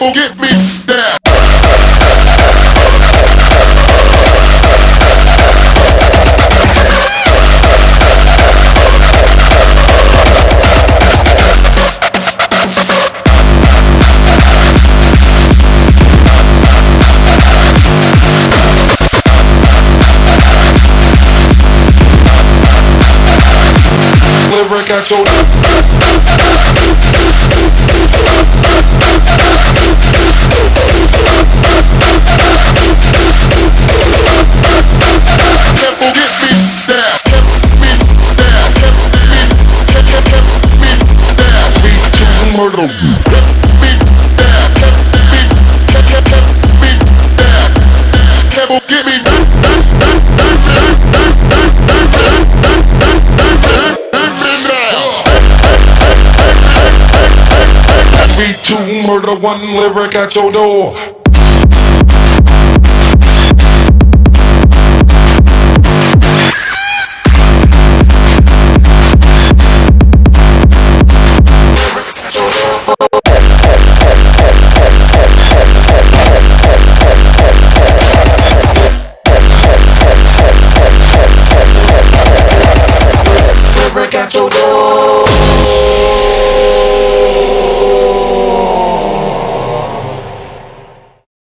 Careful, get me down. Lyric at your careful, get me down. Me down. Me down. Me to murder. Me down. Me down. Careful, get me down. To murder, one lyric at your door.